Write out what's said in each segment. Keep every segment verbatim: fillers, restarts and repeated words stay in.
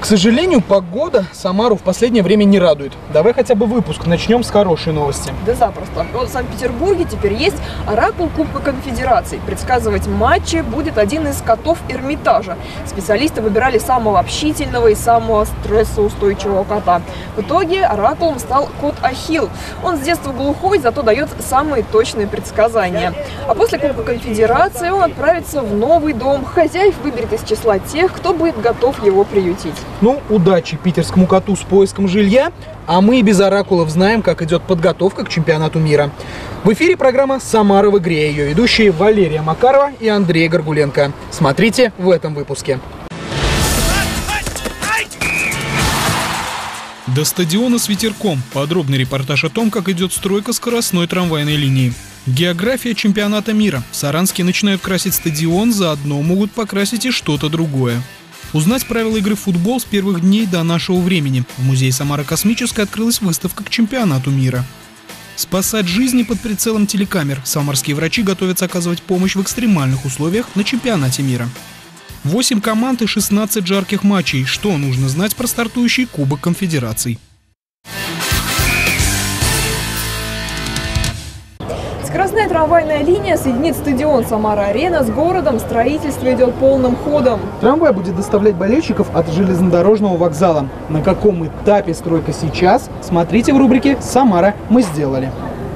сожалению, погода Самару в последнее время не радует. Давай хотя бы выпуск начнем с хорошей новости. Да запросто. Вот в Санкт-Петербурге теперь есть оракул Кубка Конфедераций. Предсказывать матчи будет один из котов Эрмитажа. Специалисты выбирали самого общительного и самого стрессоустойчивого кота. В итоге оракулом стал кот Ахилл. Он с детства глухой, зато дает самые точные предсказания. А после Кубка Конфедерации он отправится в новый дом. Хозяев выберет из числа тех, кто будет готов его приютить. Ну, удачи питерскому коту с поиском жилья, а мы и без оракулов знаем, как идет подготовка к чемпионату мира. В эфире программа «Самара в игре». Ее ведущие Валерия Макарова и Андрей Горгуленко. Смотрите в этом выпуске. До стадиона с ветерком. Подробный репортаж о том, как идет стройка скоростной трамвайной линии. География чемпионата мира. В Саранске начинают красить стадион, заодно могут покрасить и что-то другое. Узнать правила игры в футбол с первых дней до нашего времени. В музее Самара Космической открылась выставка к чемпионату мира. Спасать жизни под прицелом телекамер. Самарские врачи готовятся оказывать помощь в экстремальных условиях на чемпионате мира. восемь команд и шестнадцать жарких матчей. Что нужно знать про стартующий Кубок Конфедераций? Скоростная трамвайная линия соединит стадион Самара-Арена с городом. Строительство идет полным ходом. Трамвай будет доставлять болельщиков от железнодорожного вокзала. На каком этапе стройка сейчас? Смотрите в рубрике «Самара. Мы сделали».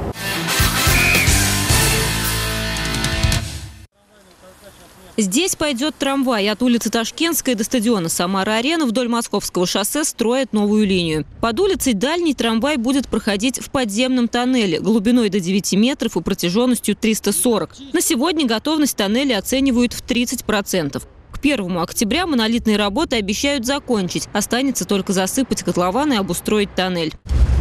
Здесь пойдет трамвай. От улицы Ташкентской до стадиона Самара-Арена вдоль Московского шоссе строят новую линию. Под улицей дальний трамвай будет проходить в подземном тоннеле глубиной до девяти метров и протяженностью триста сорок. На сегодня готовность тоннеля оценивают в тридцать процентов. К первому октября монолитные работы обещают закончить. Останется только засыпать котлован и обустроить тоннель.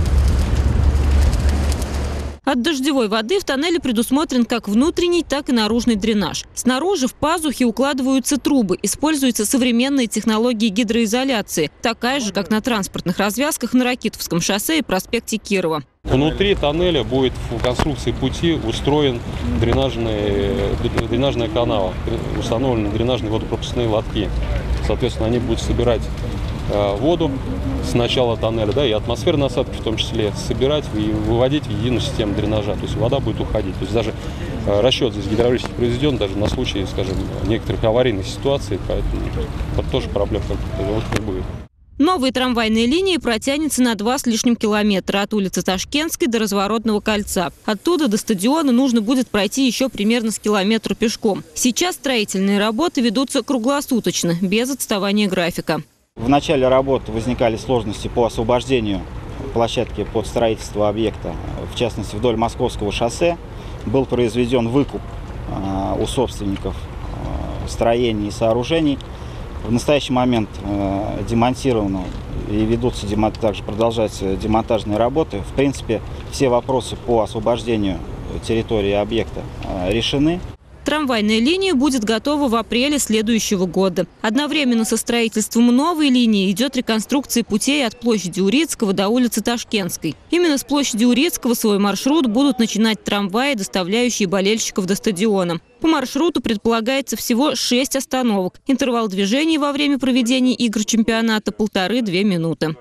От дождевой воды в тоннеле предусмотрен как внутренний, так и наружный дренаж. Снаружи в пазухи укладываются трубы. Используются современные технологии гидроизоляции, такая же, как на транспортных развязках на Ракитовском шоссе и проспекте Кирова. Внутри тоннеля будет в конструкции пути устроен дренажный, дренажная канава, установлены дренажные водопропускные лотки. Соответственно, они будут собирать воду с начала тоннеля, да, и атмосферные осадки в том числе собирать и выводить в единую систему дренажа. То есть вода будет уходить. То есть даже расчет здесь гидравлически произведен даже на случай, скажем, некоторых аварийных ситуаций, поэтому это тоже проблем как не будет. Новые трамвайные линии протянутся на два с лишним километра от улицы Ташкентской до Разворотного кольца. Оттуда до стадиона нужно будет пройти еще примерно с километра пешком. Сейчас строительные работы ведутся круглосуточно, без отставания графика. В начале работы возникали сложности по освобождению площадки под строительство объекта. В частности, вдоль Московского шоссе был произведен выкуп у собственников строений и сооружений. В настоящий момент демонтировано и ведутся, также продолжаются демонтажные работы. В принципе, все вопросы по освобождению территории объекта решены. Трамвайная линия будет готова в апреле следующего года. Одновременно со строительством новой линии идет реконструкция путей от площади Урицкого до улицы Ташкентской. Именно с площади Урицкого свой маршрут будут начинать трамваи, доставляющие болельщиков до стадиона. По маршруту предполагается всего шесть остановок. Интервал движения во время проведения игр чемпионата – полторы-две минуты.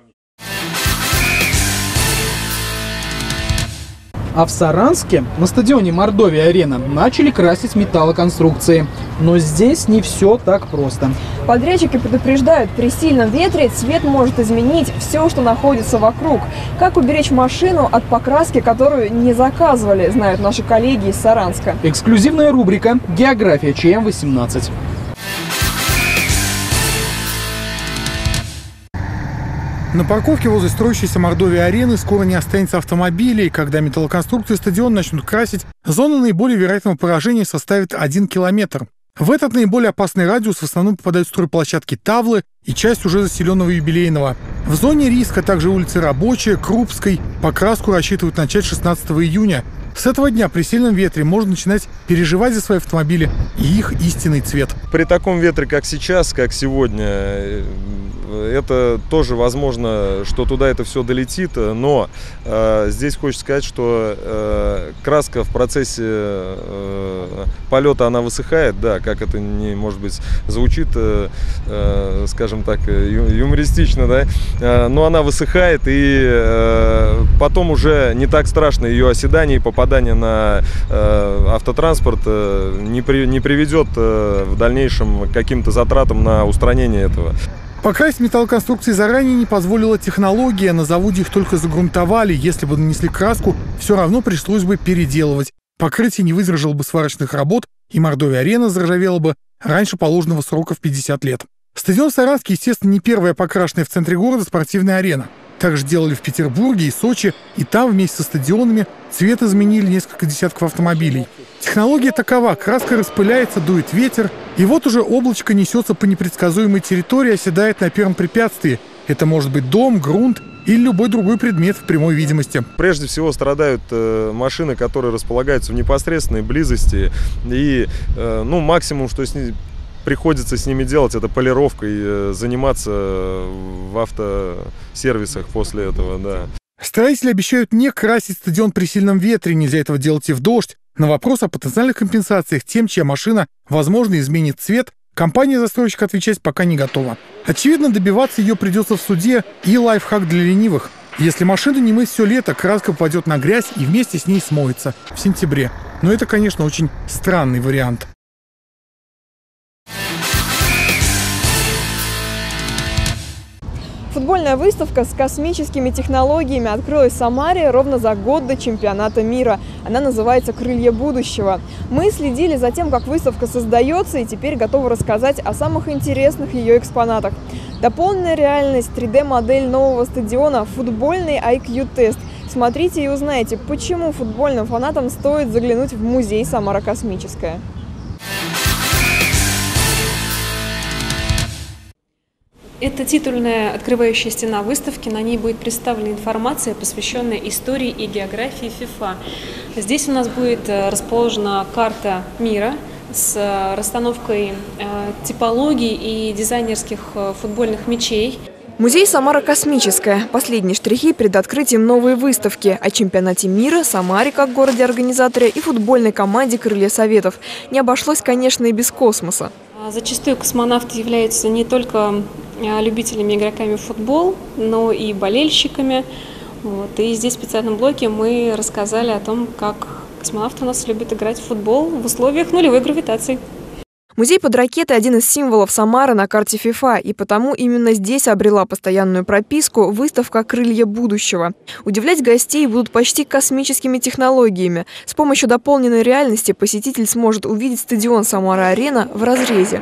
А в Саранске на стадионе Мордовия-Арена начали красить металлоконструкции. Но здесь не все так просто. Подрядчики предупреждают, при сильном ветре цвет может изменить все, что находится вокруг. Как уберечь машину от покраски, которую не заказывали, знают наши коллеги из Саранска. Эксклюзивная рубрика «География ЧМ восемнадцать». На парковке возле строящейся Мордовия-арены скоро не останется автомобилей. Когда металлоконструкции стадиона начнут красить, зона наиболее вероятного поражения составит один километр. В этот наиболее опасный радиус в основном попадают стройплощадки Тавлы и часть уже заселенного юбилейного. В зоне риска также улицы Рабочая, Крупской. Покраску рассчитывают начать шестнадцатого июня. С этого дня при сильном ветре можно начинать переживать за свои автомобили и их истинный цвет. При таком ветре, как сейчас, как сегодня, это тоже возможно, что туда это все долетит, но э, здесь хочется сказать, что э, краска в процессе э, полета, она высыхает, да, как это не, может быть, звучит, э, э, скажем так, ю, юмористично, да, э, но она высыхает, и э, потом уже не так страшно ее оседание и попадание на э, автотранспорт э, не, при, не приведет э, в дальнейшем к каким-то затратам на устранение этого. Покрасить металлоконструкции заранее не позволила технология. На заводе их только загрунтовали. Если бы нанесли краску, все равно пришлось бы переделывать. Покрытие не выдержало бы сварочных работ, и Мордовия-арена заржавела бы раньше положенного срока в пятьдесят лет. Стадион Саранский, естественно, не первая покрашенная в центре города спортивная арена. Так же делали в Петербурге и Сочи, и там вместе со стадионами цвет изменили несколько десятков автомобилей. Технология такова: краска распыляется, дует ветер, и вот уже облачко несется по непредсказуемой территории, оседает на первом препятствии. Это может быть дом, грунт или любой другой предмет в прямой видимости. Прежде всего страдают э, машины, которые располагаются в непосредственной близости, и э, ну, максимум, что с ними приходится с ними делать, это полировкой, э, заниматься в автосервисах после этого, да. Строители обещают не красить стадион при сильном ветре, нельзя этого делать и в дождь. На вопрос о потенциальных компенсациях тем, чья машина, возможно, изменит цвет, компания-застройщик отвечать пока не готова. Очевидно, добиваться ее придется в суде, и лайфхак для ленивых. Если машину не мыть все лето, краска попадет на грязь и вместе с ней смоется в сентябре. Но это, конечно, очень странный вариант. Футбольная выставка с космическими технологиями открылась в Самаре ровно за год до чемпионата мира. Она называется «Крылья будущего». Мы следили за тем, как выставка создается, и теперь готовы рассказать о самых интересных ее экспонатах. Дополненная реальность, три дэ-модель нового стадиона, футбольный ай кью-тест. Смотрите и узнаете, почему футбольным фанатам стоит заглянуть в музей «Самара Космическая». Это титульная открывающая стена выставки. На ней будет представлена информация, посвященная истории и географии ФИФА. Здесь у нас будет расположена карта мира с расстановкой типологий и дизайнерских футбольных мячей. Музей «Самара Космическая». Последние штрихи перед открытием новой выставки о чемпионате мира, Самаре как городе-организаторе и футбольной команде «Крылья Советов». Не обошлось, конечно, и без космоса. Зачастую космонавты являются не только любителями, игроками в футбол, но и болельщиками. Вот. И здесь в специальном блоке мы рассказали о том, как космонавты у нас любят играть в футбол в условиях нулевой гравитации. Музей под ракетой – один из символов Самары на карте ФИФА, и потому именно здесь обрела постоянную прописку выставка «Крылья будущего». Удивлять гостей будут почти космическими технологиями. С помощью дополненной реальности посетитель сможет увидеть стадион «Самара-арена» в разрезе.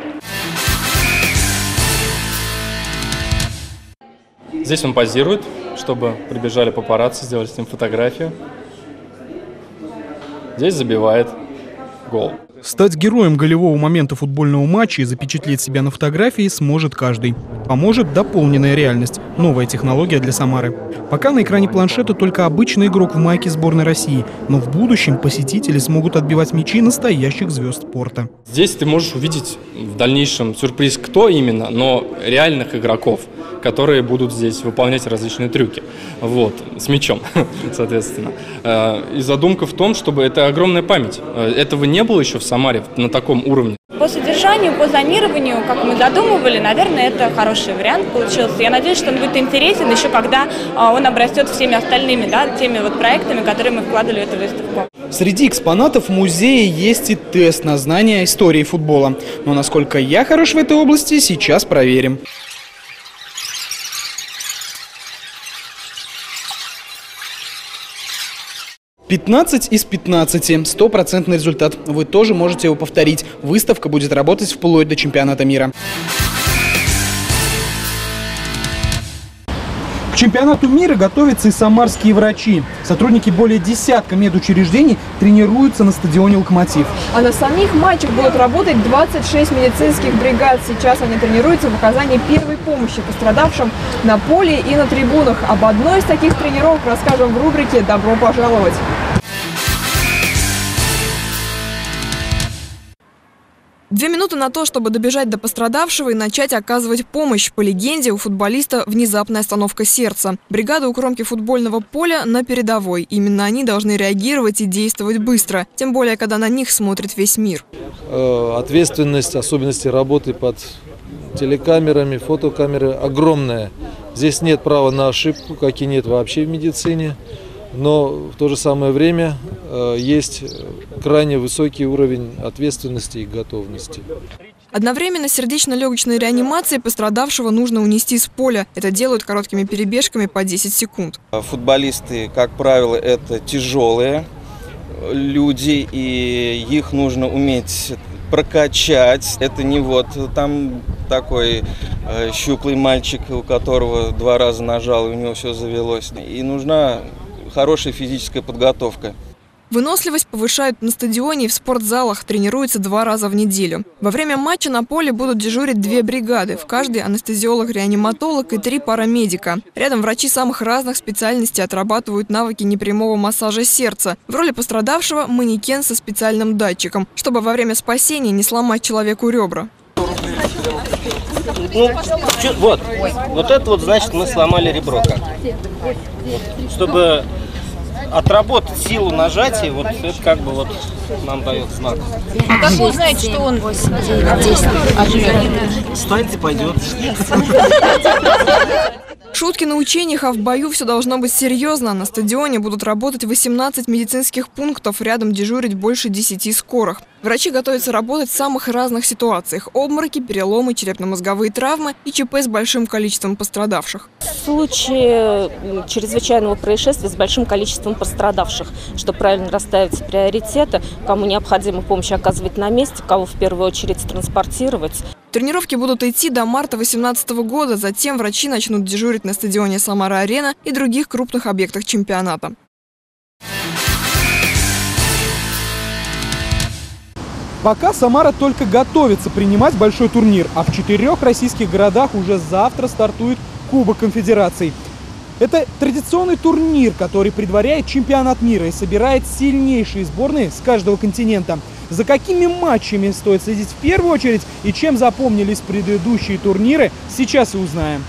Здесь он позирует, чтобы прибежали папарацци, сделали с ним фотографию. Здесь забивает гол. Стать героем голевого момента футбольного матча и запечатлеть себя на фотографии сможет каждый. Поможет дополненная реальность – новая технология для Самары. Пока на экране планшета только обычный игрок в майке сборной России, но в будущем посетители смогут отбивать мячи настоящих звезд спорта. Здесь ты можешь увидеть в дальнейшем сюрприз, кто именно, но реальных игроков, которые будут здесь выполнять различные трюки. Вот, с мячом, соответственно. И задумка в том, чтобы это огромная память. Этого не было еще в Самаре на таком уровне. По содержанию, по зонированию, как мы задумывали, наверное, это хороший вариант получился. Я надеюсь, что он будет интересен еще когда он обрастет всеми остальными, да, теми вот проектами, которые мы вкладывали в эту выставку. Среди экспонатов музея есть и тест на знание истории футбола. Но насколько я хорош в этой области, сейчас проверим. пятнадцать из пятнадцати. Стопроцентный результат. Вы тоже можете его повторить. Выставка будет работать вплоть до чемпионата мира. К чемпионату мира готовятся и самарские врачи. Сотрудники более десятка медучреждений тренируются на стадионе «Локомотив». А на самих матчах будут работать двадцать шесть медицинских бригад. Сейчас они тренируются в оказании первой помощи пострадавшим на поле и на трибунах. Об одной из таких тренировок расскажем в рубрике «Добро пожаловать». Две минуты на то, чтобы добежать до пострадавшего и начать оказывать помощь. По легенде, у футболиста внезапная остановка сердца. Бригада у кромки футбольного поля на передовой. Именно они должны реагировать и действовать быстро. Тем более, когда на них смотрит весь мир. Ответственность, особенности работы под телекамерами, фотокамеры огромная. Здесь нет права на ошибку, как и нет вообще в медицине. Но в то же самое время э, есть крайне высокий уровень ответственности и готовности. Одновременно сердечно-легочной реанимации пострадавшего нужно унести с поля. Это делают короткими перебежками по десять секунд. Футболисты, как правило, это тяжелые люди, и их нужно уметь прокачать. Это не вот там такой э, щуплый мальчик, у которого два раза нажал, и у него все завелось. И нужна хорошая физическая подготовка. Выносливость повышают на стадионе и в спортзалах, тренируются два раза в неделю. Во время матча на поле будут дежурить две бригады, в каждой анестезиолог-реаниматолог и три парамедика. Рядом врачи самых разных специальностей отрабатывают навыки непрямого массажа сердца. В роли пострадавшего манекен со специальным датчиком, чтобы во время спасения не сломать человеку ребра. Ну, вот, вот это вот значит мы сломали ребро. Чтобы отработать силу нажатия, вот это как бы вот нам дает знак. А как вы узнаете, что он восемь девять десять оживет? Встаньте, пойдет. Шутки на учениях, а в бою все должно быть серьезно. На стадионе будут работать восемнадцать медицинских пунктов, рядом дежурить больше десяти скорых. Врачи готовятся работать в самых разных ситуациях – обмороки, переломы, черепно-мозговые травмы и ЧП с большим количеством пострадавших. В случае чрезвычайного происшествия с большим количеством пострадавших, чтобы правильно расставить приоритеты, кому необходима помощь оказывать на месте, кого в первую очередь транспортировать. Тренировки будут идти до марта две тысячи восемнадцатого года, затем врачи начнут дежурить на стадионе «Самара-Арена» и других крупных объектах чемпионата. Пока Самара только готовится принимать большой турнир, а в четырех российских городах уже завтра стартует Кубок Конфедераций. Это традиционный турнир, который предваряет чемпионат мира и собирает сильнейшие сборные с каждого континента. За какими матчами стоит следить в первую очередь и чем запомнились предыдущие турниры, сейчас и узнаем.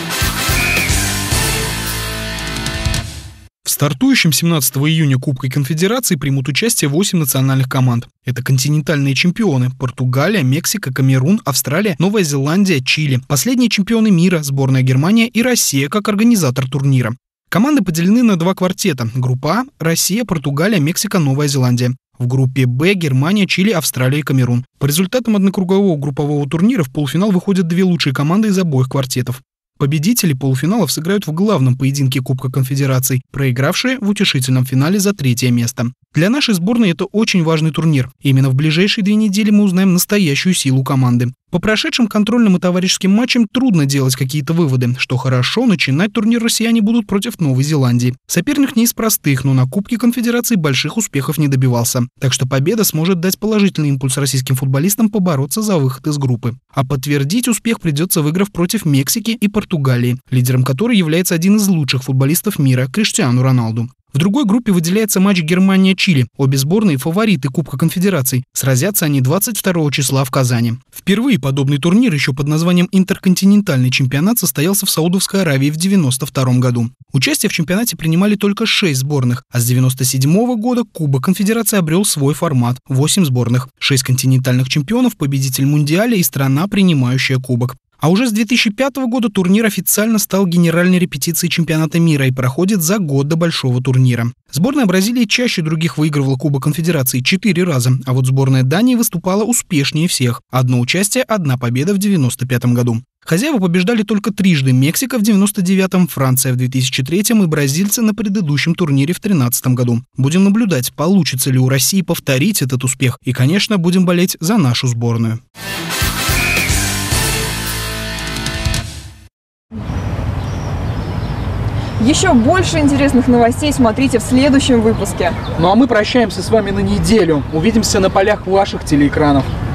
В стартующем семнадцатого июня Кубке Конфедерации примут участие восемь национальных команд. Это континентальные чемпионы – Португалия, Мексика, Камерун, Австралия, Новая Зеландия, Чили. Последние чемпионы мира – сборная Германия и Россия как организатор турнира. Команды поделены на два квартета. Группа А – Россия, Португалия, Мексика, Новая Зеландия. В группе Б – Германия, Чили, Австралия и Камерун. По результатам однокругового группового турнира в полуфинал выходят две лучшие команды из обоих квартетов. Победители полуфиналов сыграют в главном поединке Кубка Конфедераций, проигравшие в утешительном финале за третье место. Для нашей сборной это очень важный турнир. Именно в ближайшие две недели мы узнаем настоящую силу команды. По прошедшим контрольным и товарищеским матчам трудно делать какие-то выводы, что хорошо, начинать турнир россияне будут против Новой Зеландии. Соперник не из простых, но на Кубке Конфедерации больших успехов не добивался. Так что победа сможет дать положительный импульс российским футболистам побороться за выход из группы. А подтвердить успех придется, выиграв против Мексики и Португалии, лидером которой является один из лучших футболистов мира – Криштиану Роналду. В другой группе выделяется матч Германия-Чили. Обе сборные – фавориты Кубка Конфедераций. Сразятся они двадцать второго числа в Казани. Впервые подобный турнир еще под названием «Интерконтинентальный чемпионат» состоялся в Саудовской Аравии в девяносто втором году. Участие в чемпионате принимали только шесть сборных, а с девяносто седьмого года Кубок Конфедерации обрел свой формат – восемь сборных, шесть континентальных чемпионов, победитель Мундиаля и страна, принимающая Кубок. А уже с две тысячи пятого года турнир официально стал генеральной репетицией чемпионата мира и проходит за год до большого турнира. Сборная Бразилии чаще других выигрывала Кубок Конфедерации четыре раза, а вот сборная Дании выступала успешнее всех. Одно участие, одна победа в девяносто пятом году. Хозяева побеждали только трижды: Мексика в девяносто девятом, Франция в две тысячи третьем и бразильцы на предыдущем турнире в тринадцатом году. Будем наблюдать, получится ли у России повторить этот успех. И, конечно, будем болеть за нашу сборную. Еще больше интересных новостей смотрите в следующем выпуске. Ну а мы прощаемся с вами на неделю. Увидимся на полях ваших телеэкранов.